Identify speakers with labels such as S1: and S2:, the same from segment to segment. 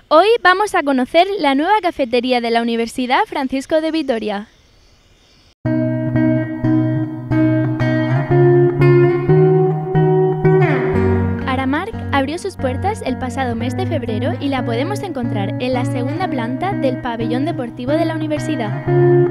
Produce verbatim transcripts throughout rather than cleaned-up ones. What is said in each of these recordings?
S1: Hoy vamos a conocer la nueva cafetería de la Universidad Francisco de Vitoria. Aramark abrió sus puertas el pasado mes de febrero y la podemos encontrar en la segunda planta del pabellón deportivo de la universidad.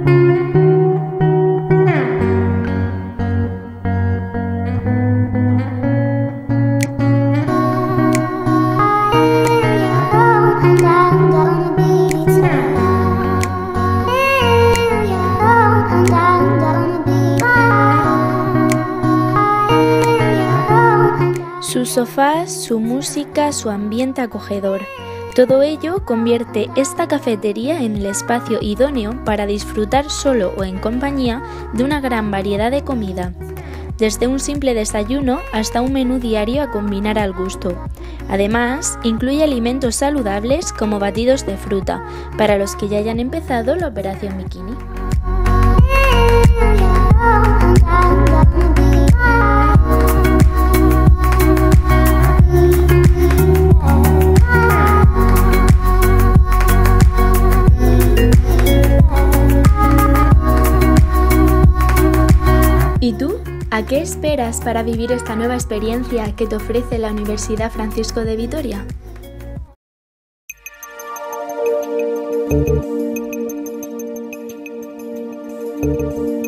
S1: Sus sofás, su música, su ambiente acogedor. Todo ello convierte esta cafetería en el espacio idóneo para disfrutar solo o en compañía de una gran variedad de comida, desde un simple desayuno hasta un menú diario a combinar al gusto. Además, incluye alimentos saludables como batidos de fruta, para los que ya hayan empezado la operación bikini. ¿Y tú? ¿A qué esperas para vivir esta nueva experiencia que te ofrece la Universidad Francisco de Vitoria?
S2: Thank you.